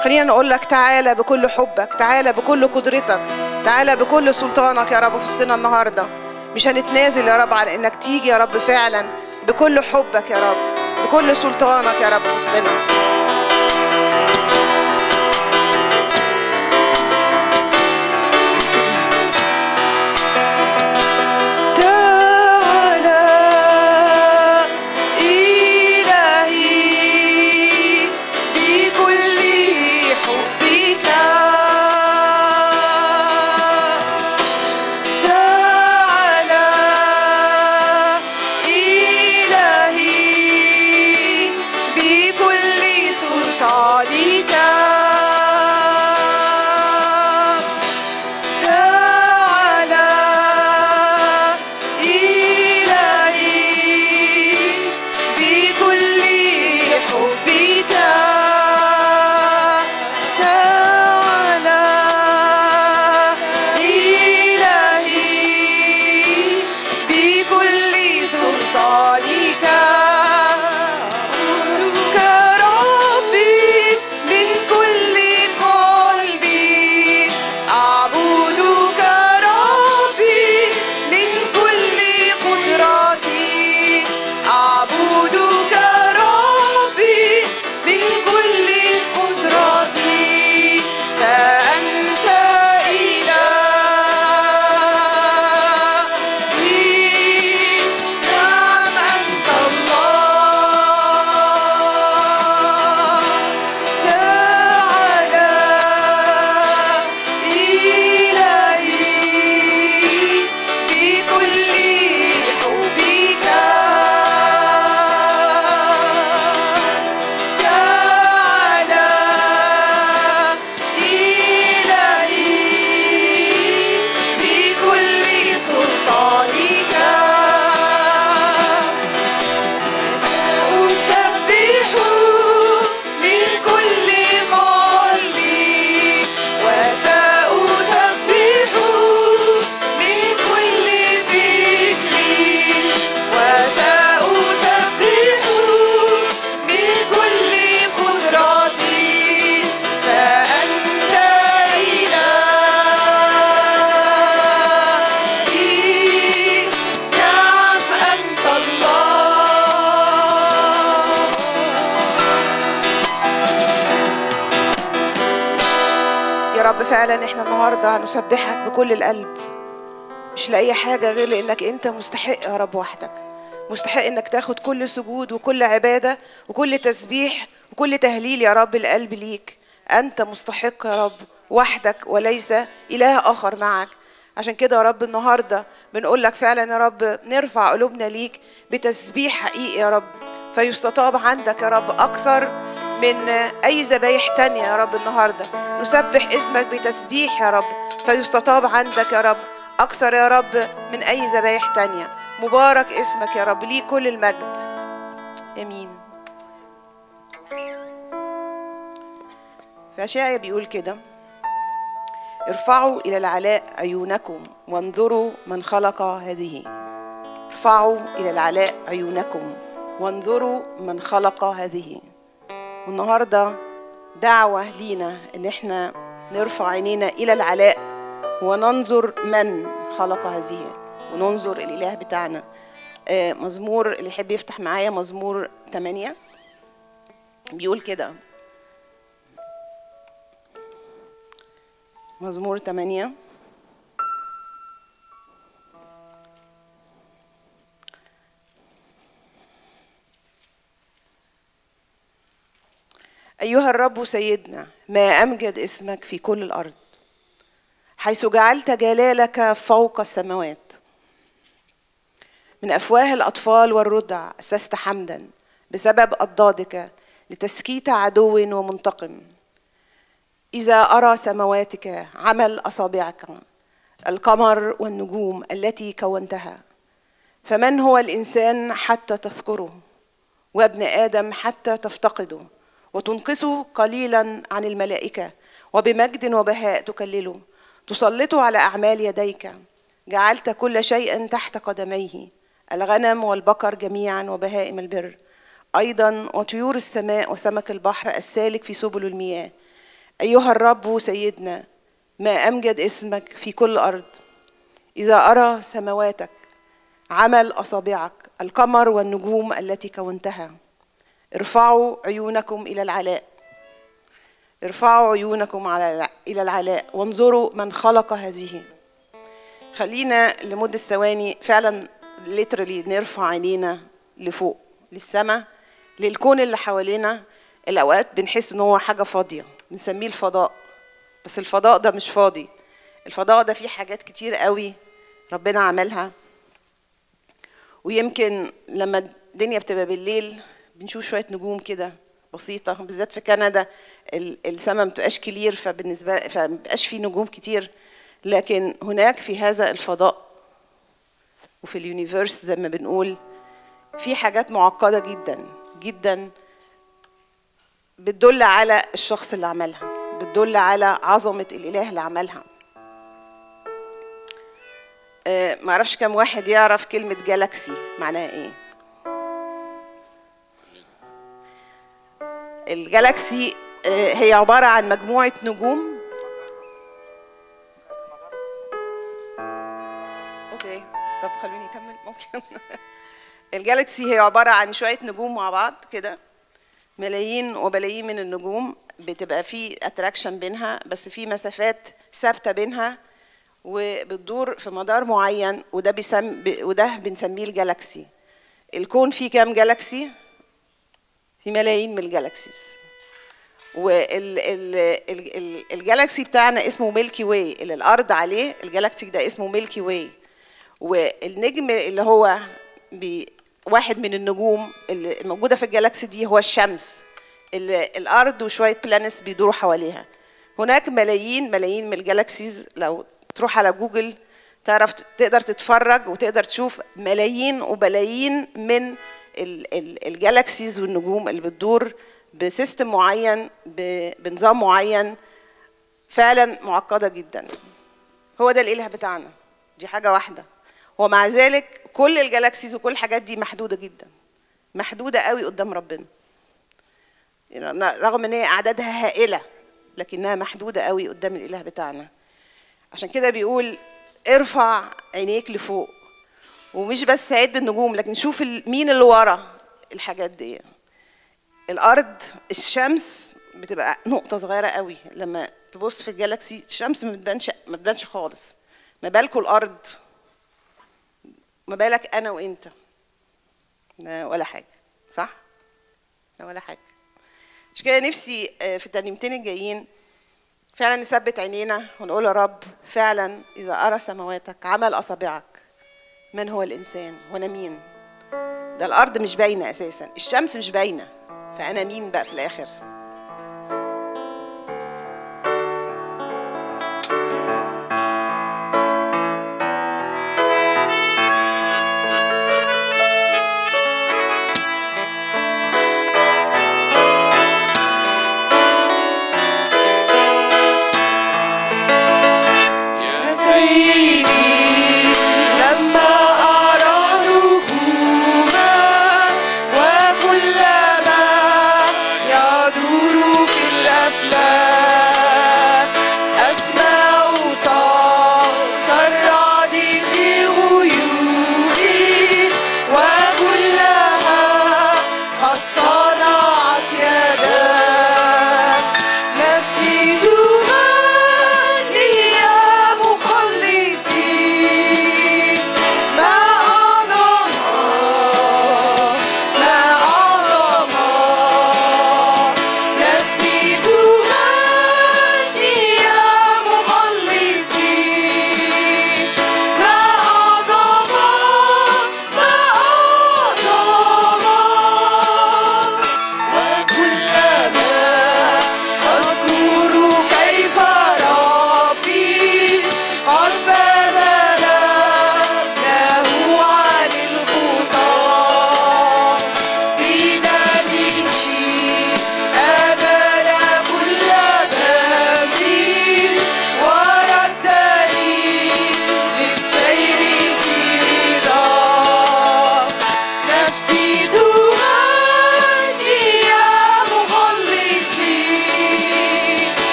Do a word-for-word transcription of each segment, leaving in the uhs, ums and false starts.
خلينا نقول لك تعالى بكل حبك، تعالى بكل قدرتك، تعالى بكل سلطانك يا رب في وسطنا النهارده. مش هنتنازل يا رب على انك تيجي يا رب فعلا بكل حبك يا رب، بكل سلطانك يا رب في وسطنا. فعلا احنا النهارده هنسبحك بكل القلب، مش لاي حاجه غير لانك انت مستحق يا رب وحدك، مستحق انك تاخد كل سجود وكل عباده وكل تسبيح وكل تهليل يا رب القلب ليك. انت مستحق يا رب وحدك وليس اله اخر معك. عشان كده يا رب النهارده بنقول لك فعلا يا رب نرفع قلوبنا ليك بتسبيح حقيقي يا رب، فيستطاب عندك يا رب اكثر من أي ذبايح تانية يا رب. النهاردة نسبح اسمك بتسبيح يا رب، فيستطاب عندك يا رب أكثر يا رب من أي ذبايح تانية. مبارك اسمك يا رب، ليه كل المجد. آمين. في أشعياء بيقول كده: ارفعوا إلى العلاء عيونكم وانظروا من خلق هذه. ارفعوا إلى العلاء عيونكم وانظروا من خلق هذه. والنهارده دعوة لينا ان احنا نرفع عينينا الى العلاء وننظر من خلق هذه، وننظر الاله بتاعنا. آه مزمور اللي يحب يفتح معايا مزمور ثمانية بيقول كده. مزمور ثمانية أيها الرب سيدنا، ما أمجد اسمك في كل الأرض، حيث جعلت جلالك فوق السماوات. من أفواه الأطفال والرضع أسست حمدا بسبب أضدادك لتسكيت عدو ومنتقم. إذا أرى سمواتك عمل أصابعك، القمر والنجوم التي كونتها، فمن هو الإنسان حتى تذكره، وابن آدم حتى تفتقده، وتنقصه قليلا عن الملائكة، وبمجد وبهاء تكلله، تسلطه على أعمال يديك. جعلت كل شيء تحت قدميه، الغنم والبقر جميعا وبهائم البر، أيضا وطيور السماء وسمك البحر السالك في سبل المياه. أيها الرب سيدنا، ما أمجد اسمك في كل أرض. إذا أرى سماواتك عمل أصابعك، القمر والنجوم التي كونتها. ارفعوا عيونكم إلى العلاء، ارفعوا عيونكم على إلى العلاء وانظروا من خلق هذه. خلينا لمدة ثواني فعلا literally نرفع عينينا لفوق للسماء، للكون اللي حوالينا. الأوقات بنحس إن هو حاجة فاضية بنسميه الفضاء، بس الفضاء ده مش فاضي. الفضاء ده فيه حاجات كتير قوي ربنا عملها. ويمكن لما الدنيا بتبقى بالليل بنشوف شوية نجوم كده بسيطة، بالذات في كندا السماء متبقاش كلير، فبالنسبة فمبقاش فيه نجوم كتير. لكن هناك في هذا الفضاء وفي اليونيفيرس زي ما بنقول في حاجات معقدة جدا جدا بتدل على الشخص اللي عملها، بتدل على عظمة الإله اللي عملها. أه معرفش كم واحد يعرف كلمة جالاكسي معناها ايه. الجالاكسي أه هي عبارة عن مجموعة نجوم. اوكي طب خلوني اكمل ممكن. الجالاكسي هي عبارة عن شوية نجوم مع بعض كده، ملايين وبلايين من النجوم، بتبقى في اتراكشن بينها بس في مسافات ثابتة بينها وبتدور في مدار معين، وده بيسم وده بنسميه الجالاكسي. الكون فيه كام جالاكسي؟ في ملايين من الجالاكسيز. والجالاكسي بتاعنا اسمه ميلكي واي اللي الارض عليه، الجالاكسي ده اسمه ميلكي واي. والنجم اللي هو واحد من النجوم اللي موجوده في الجالاكسي دي هو الشمس، اللي الارض وشويه بلانس بيدوروا حواليها. هناك ملايين ملايين من الجالاكسيز، لو تروح على جوجل تعرف تقدر تتفرج وتقدر تشوف ملايين وبلايين من الجالاكسيز والنجوم اللي بتدور بسيستم معين بنظام معين، فعلا معقده جدا. هو ده الاله بتاعنا، دي حاجه واحده. ومع ذلك كل الجالاكسيز وكل الحاجات دي محدوده جدا، محدوده قوي قدام ربنا، رغم ان هي اعدادها هائله لكنها محدوده قوي قدام الاله بتاعنا. عشان كده بيقول ارفع عينيك لفوق، ومش بس عد النجوم لكن شوف مين اللي ورا الحاجات دي. الارض، الشمس بتبقى نقطه صغيره قوي لما تبص في الجالاكسي، الشمس ما بتبانش ما بتبانش خالص، ما بالكم الارض، ما بالك انا وانت، ولا حاجه، صح؟ ولا حاجه. عشان كده نفسي في الترنيمتين الجايين فعلا نثبت عينينا ونقول يا رب فعلا اذا ارى سماواتك عمل اصابعك، من هو الانسان وانا مين؟ ده الارض مش باينه اساسا، الشمس مش باينه، فانا مين بقى في الاخر؟ يدور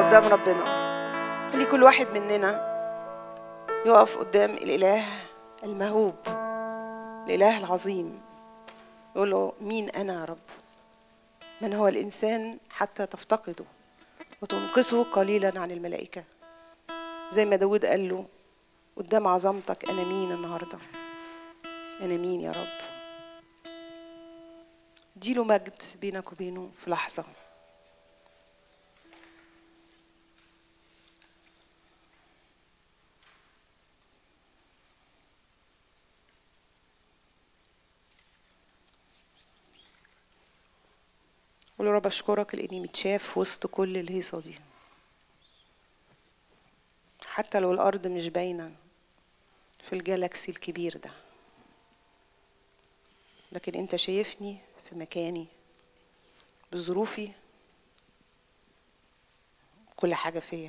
قدام ربنا. خلي كل واحد مننا يقف قدام الإله المهوب، الإله العظيم، يقول له مين أنا يا رب؟ من هو الإنسان حتى تفتقده وتنقصه قليلا عن الملائكة؟ زي ما داود قال له قدام عظمتك أنا مين النهاردة؟ أنا مين يا رب؟ اديله مجد بينك وبينه في لحظة. قول له رب أشكرك لأني متشاف وسط كل الهيصة دي، حتى لو الأرض مش باينة في الجالاكسي الكبير ده، لكن أنت شايفني في مكاني بظروفي، كل حاجة فيا.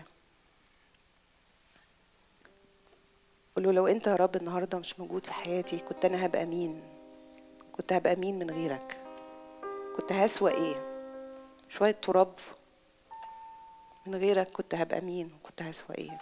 قول له لو أنت يا رب النهاردة مش موجود في حياتي كنت أنا هبقى مين؟ كنت هبقى مين من غيرك؟ كنت هسوى إيه؟ شوية تراب من غيرك كنت هبقى مين؟ كنت هسوى إيه؟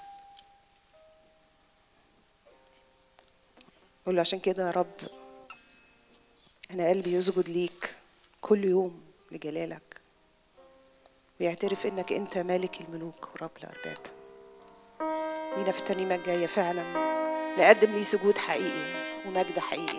قول له عشان كده يا رب أنا قلبي يسجد ليك كل يوم لجلالك، ويعترف إنك أنت مالك الملوك ورب الأرباب. لينا في الترنيمة الجاية فعلا نقدم ليه سجود حقيقي ومجد حقيقي.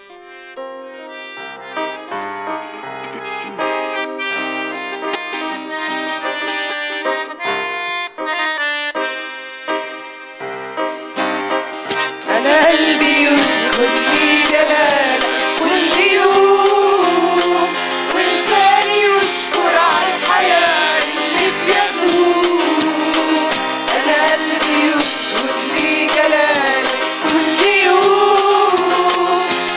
أنا قلبي يسجد لجلالك كل يوم، ولساني يشكر على الحياة اللي في يسوع. أنا قلبي يسجد لجلالك كل يوم،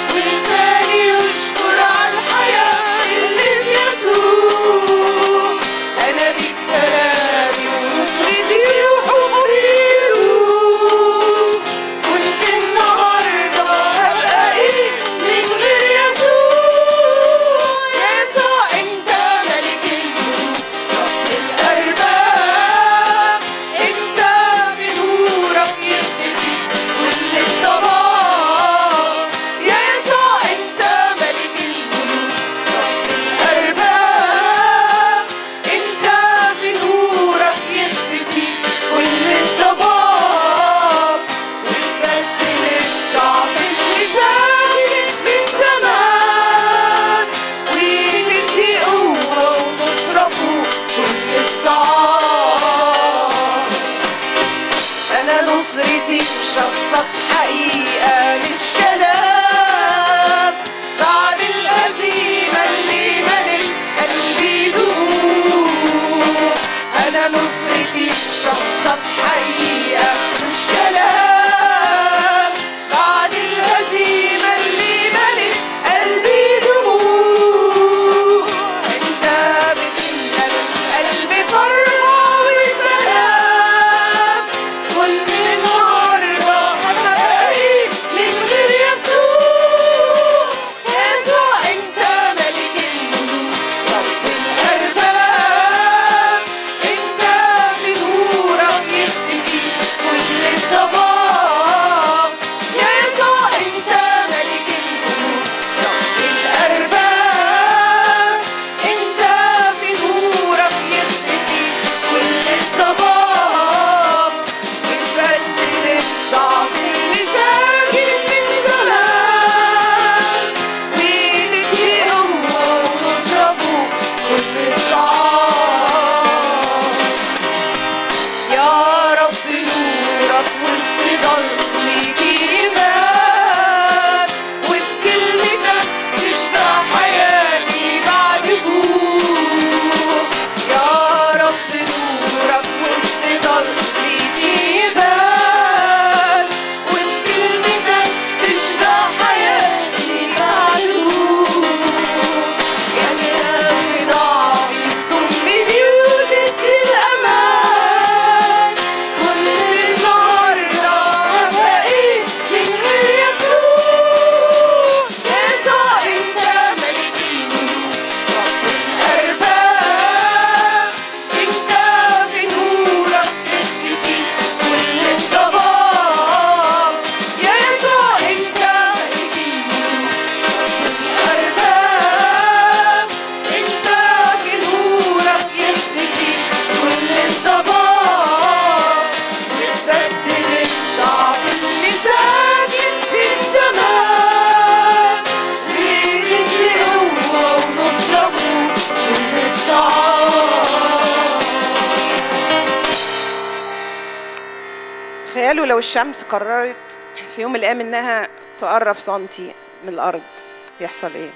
تخيلوا لو الشمس قررت في يوم من الايام انها تقرب سنتي من الارض، يحصل ايه؟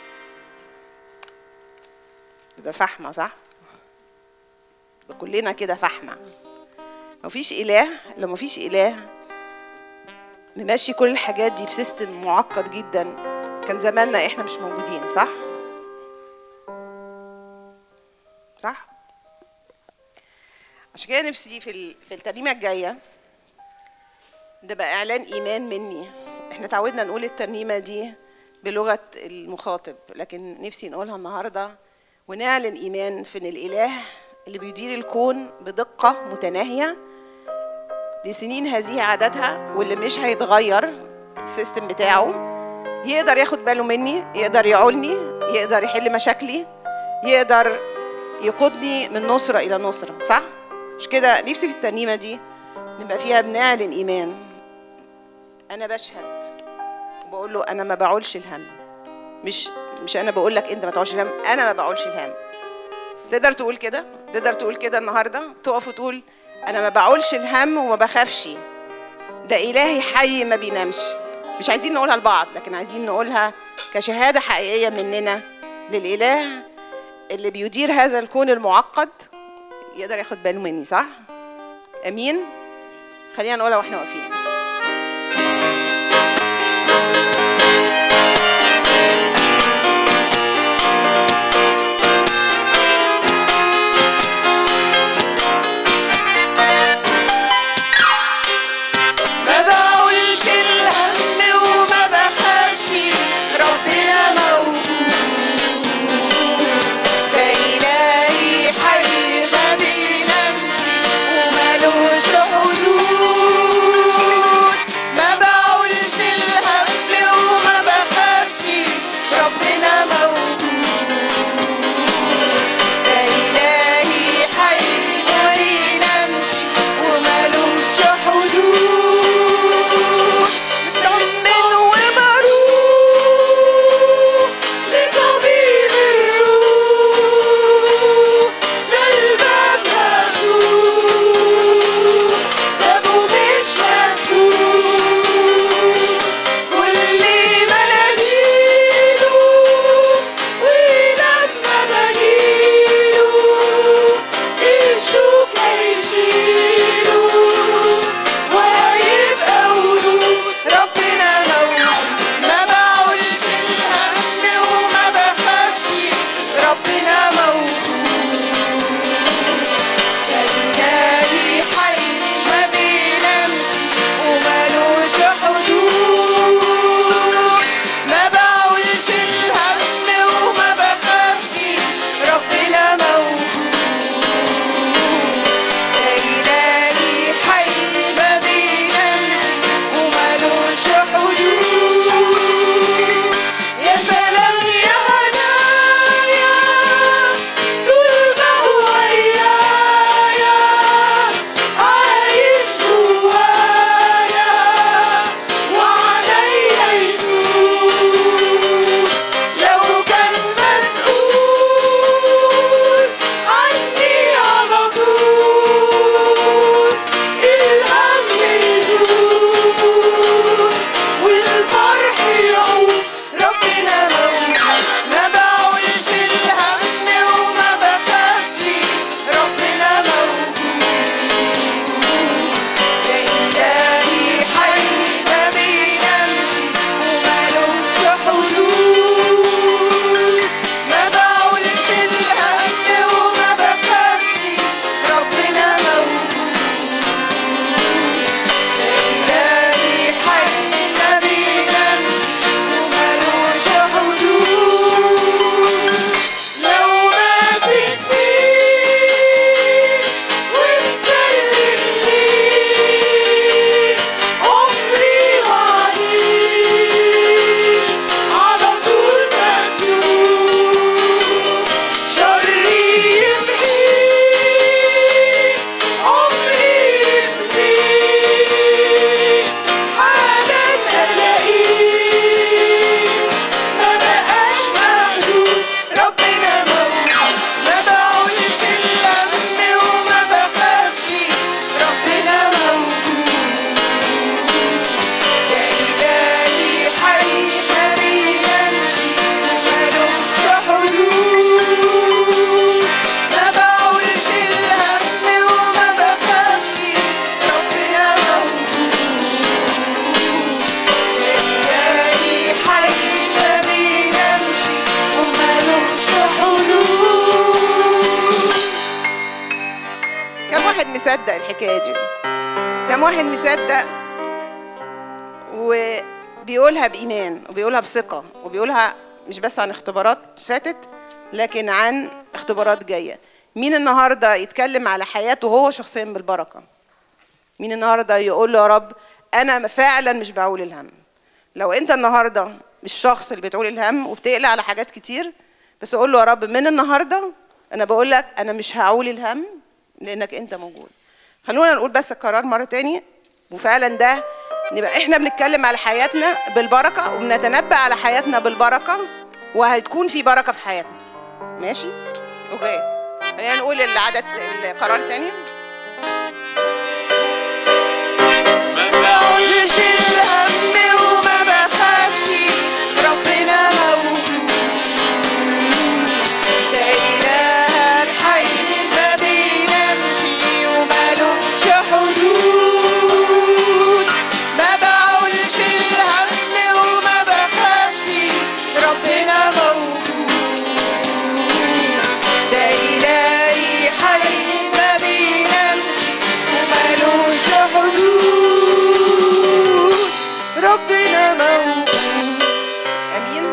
يبقى فحمه، صح؟ يبقى كلنا كده فحمه. مفيش اله، لو مفيش اله ممشي كل الحاجات دي بسيستم معقد جدا، كان زماننا احنا مش موجودين، صح؟ صح؟ عشان كده نفسي في في الترنيمه الجايه ده بقى اعلان ايمان مني. احنا تعودنا نقول الترنيمه دي بلغه المخاطب، لكن نفسي نقولها النهارده ونعلن ايمان في ان الاله اللي بيدير الكون بدقه متناهيه لسنين هذه عددها، واللي مش هيتغير السيستم بتاعه، يقدر ياخد باله مني، يقدر يعولني، يقدر يحل مشاكلي، يقدر يقودني من نصرة إلى نصرة، صح؟ مش كده؟ نفسي في الترنيمة دي نبقى فيها بنعلن إيمان. أنا بشهد وبقول له أنا ما بعولش الهم، مش مش أنا بقول لك أنت ما تعولش الهم، أنا ما بعولش الهم. تقدر تقول كده؟ تقدر تقول كده النهارده؟ تقف وتقول أنا ما بعولش الهم وما بخافش، ده إلهي حي ما بينامش. مش عايزين نقولها لبعض، لكن عايزين نقولها كشهادة حقيقية مننا للإله اللي بيدير هذا الكون المعقد، يقدر ياخد باله مني، صح؟ أمين؟ خلينا نقولها واحنا واقفين. حدود مصدق الحكايه دي؟ كم واحد مصدق وبيقولها بايمان وبيقولها بثقه وبيقولها مش بس عن اختبارات فاتت لكن عن اختبارات جايه؟ مين النهارده يتكلم على حياته هو شخصيا بالبركه؟ مين النهارده يقول له يا رب انا فعلا مش بعول الهم؟ لو انت النهارده مش الشخص اللي بتقول الهم وبتقلق على حاجات كتير، بس اقول له يا رب من النهارده انا بقول لك انا مش هعول الهم لانك انت موجود. خلونا نقول بس القرار مره تاني، وفعلا ده نبقى احنا بنتكلم على حياتنا بالبركه وبنتنبأ على حياتنا بالبركه، وهتكون في بركه في حياتنا. ماشي؟ اوكي. خلينا نقول العدد القرار تاني. ما بعولش الهم وما بخافش، ربنا موجود، ده إله الحي ما بينامش ومالوش حدود. ما بعولش الهم وما بخافش، ربنا موجود، ده إلهي حي ما بينامش ومالوش حدود، ربنا موجود. امين.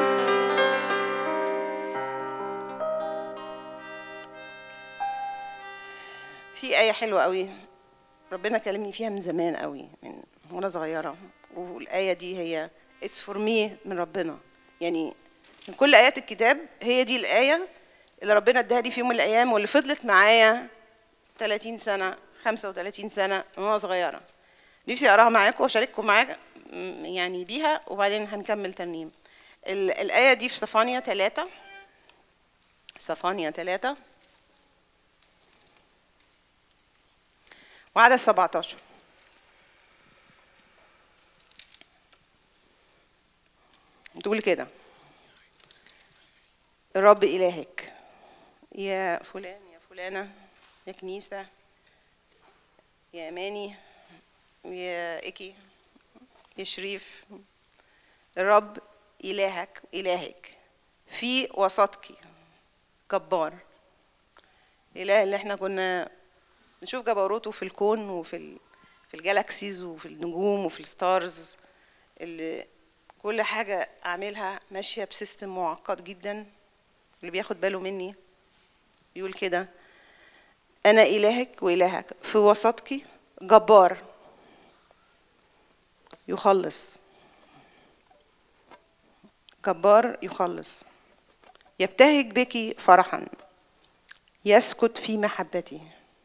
في آية حلوة قوي ربنا كلمني فيها من زمان قوي، من وانا صغيرة، والآية دي هي It's for me من ربنا. يعني من كل آيات الكتاب هي دي الآية اللي ربنا اداها لي في يوم من الأيام، واللي فضلت معايا ثلاثين سنة خمسة وثلاثين سنة وانا صغيرة. نفسي أقراها معاكم وأشارككم معاك يعني بيها، وبعدين هنكمل ترنيم. الآية دي في صفانيا ثلاثة، صفانيا ثلاثة وعدد سبعتاشر. تقول كده: الرب إلهك يا فلان يا فلانة يا كنيسة يا أماني يا إيكي يا شريف، الرب إلهك إلهك في وسطك جبار. الإله اللي احنا كنا نشوف جبروته في الكون وفي في الجالاكسيز وفي النجوم وفي الستارز، اللي كل حاجة أعملها ماشية بسيستم معقد جدا، اللي بياخد باله مني. يقول كده: أنا إلهك وإلهك في وسطك جبار يخلص، جبار يخلص، يبتهج بك فرحا، يسكت في محبتي،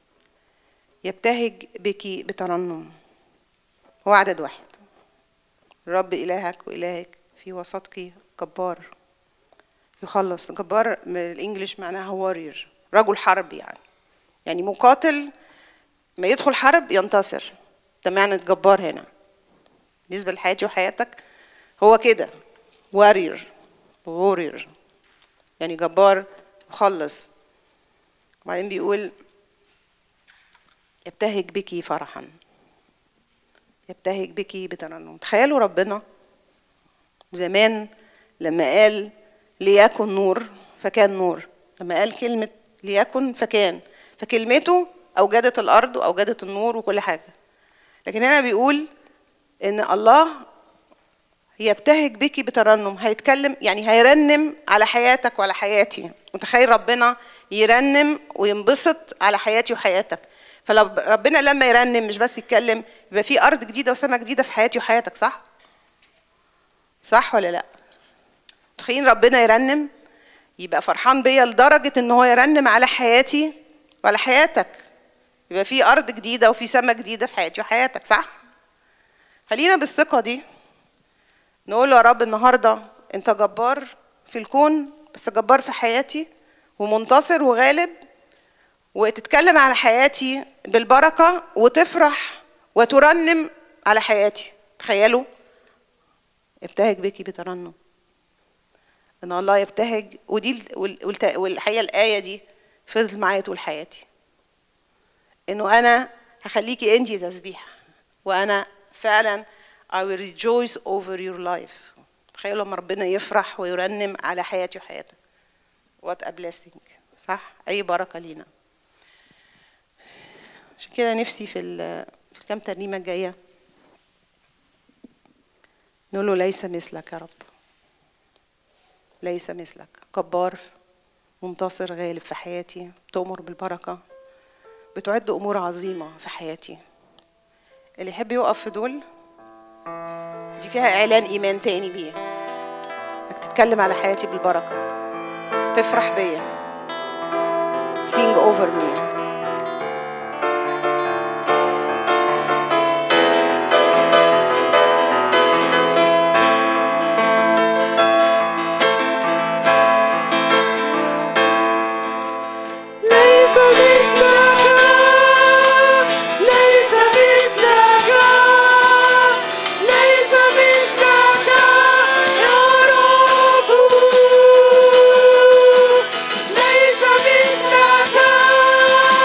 يبتهج بك بترنم. هو عدد واحد: الرب إلهك وإلهك في وسطك جبار يخلص. جبار من الإنجليش معناها وارير، رجل حرب، يعني يعني مقاتل ما يدخل حرب ينتصر. ده معنى جبار هنا بالنسبة لحياتي وحياتك. هو كده وارير وارير، يعني جبار يخلص. وبعدين بيقول يبتهج بك فرحا، يبتهج بك بترنم. تخيلوا ربنا زمان لما قال ليكن نور فكان نور، لما قال كلمة ليكن فكان، فكلمته أوجدت الأرض وأوجدت النور وكل حاجة. لكن هنا بيقول إن الله يبتهج بك بترنم، هيتكلم يعني هيرنم على حياتك وعلى حياتي. متخيل ربنا يرنم وينبسط على حياتي وحياتك؟ فربنا لما يرنم مش بس يتكلم، يبقى في أرض جديدة وسماء جديدة في حياتي وحياتك. صح؟ صح ولا لأ؟ متخيلين ربنا يرنم يبقى فرحان بيا لدرجة إن هو يرنم على حياتي وعلى حياتك، يبقى في أرض جديدة وفي سماء جديدة في حياتي وحياتك. صح؟ خلينا بالثقة دي نقول له يا رب النهاردة أنت جبار في الكون، بس جبار في حياتي ومنتصر وغالب، وتتكلم على حياتي بالبركة وتفرح وترنم على حياتي. تخيلوا ابتهج بك بترنم، ان الله يبتهج. ودي والحقيقة الآية دي فضلت معايا طول حياتي، انه انا هخليكي انتي تسبيح، وانا فعلا I will rejoice over your life. تخيلوا لما ربنا يفرح ويرنم على حياتي وحياتك. What a blessing. صح؟ أي بركة لينا. عشان كده نفسي في في الكام ترنيمة الجاية نقول له ليس مثلك يا رب، ليس مثلك، جبار منتصر غالب في حياتي، تؤمر بالبركة، بتعد أمور عظيمة في حياتي. اللي يحب يقف في دول دي فيها إعلان إيمان تاني بيه، إنك تتكلم على حياتي بالبركة، تفرح بيا. Sing over me. ليس مثلك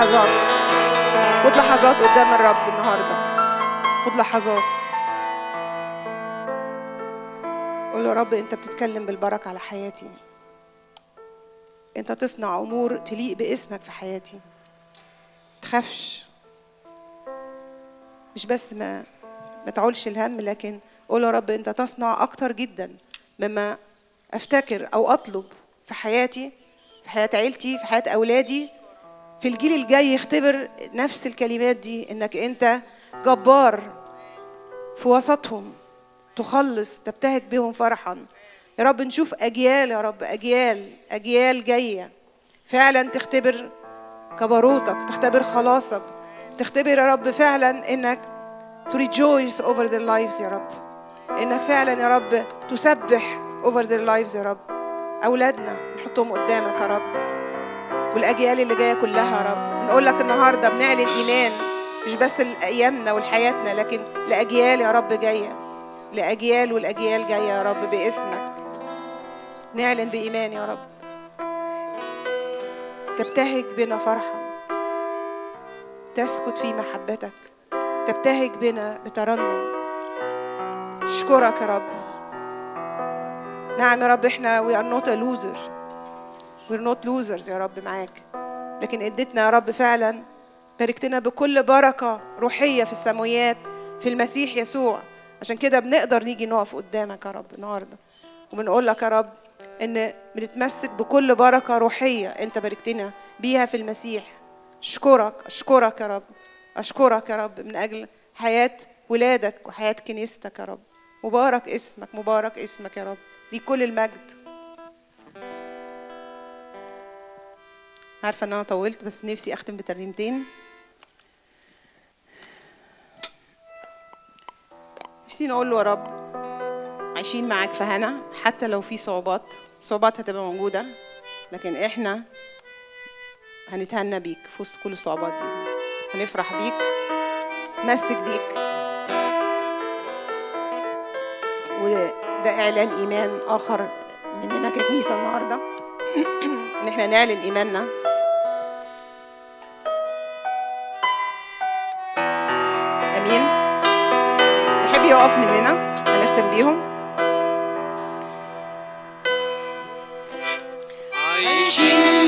لحظات، خد لحظات قدام الرب النهارده، خد لحظات. قول له يا رب انت بتتكلم بالبركه على حياتي، انت تصنع امور تليق باسمك في حياتي. تخافش، مش بس ما ما تعولش الهم، لكن قول يا رب انت تصنع اكتر جدا مما افتكر او اطلب في حياتي، في حياه عيلتي، في حياه اولادي، في الجيل الجاي. يختبر نفس الكلمات دي، انك انت جبار في وسطهم، تخلص، تبتهج بهم فرحا. يا رب نشوف اجيال، يا رب اجيال اجيال جايه فعلا تختبر كبروتك، تختبر خلاصك، تختبر يا رب فعلا انك to rejoice over their lives يا رب، انك فعلا يا رب تسبح over their lives يا رب. اولادنا نحطهم قدامك يا رب، والاجيال اللي جايه كلها يا رب. بنقول لك النهارده بنعلن ايمان، مش بس لايامنا ولحياتنا، لكن لاجيال يا رب جايه، لاجيال والاجيال جايه يا رب باسمك. نعلن بايمان يا رب، تبتهج بنا فرحا، تسكت في محبتك، تبتهج بنا بترنم. اشكرك يا رب. نعم يا رب، احنا we are not a loser, we're not losers يا رب معاك، لكن اديتنا يا رب فعلا، باركتنا بكل بركة روحية في السماويات في المسيح يسوع. عشان كده بنقدر نيجي نقف قدامك يا رب النهارده، وبنقول لك يا رب ان بنتمسك بكل بركة روحية انت باركتنا بيها في المسيح. اشكرك اشكرك يا رب، اشكرك يا رب من اجل حياة ولادك وحياة كنيستك يا رب. مبارك اسمك، مبارك اسمك يا رب، لكل المجد. عارفة ان انا طولت، بس نفسي اختم بترنيمتين. نفسي نقول له يا رب عايشين معاك في هنا، حتى لو في صعوبات، صعوبات هتبقى موجودة، لكن احنا هنتهنى بيك في وسط كل الصعوبات دي، هنفرح بيك، نمسك بيك. وده اعلان ايمان اخر مننا ككنيسة النهارده ان احنا نعلن ايماننا. امين. نحب يقف مننا هنختم بيهم. عايشين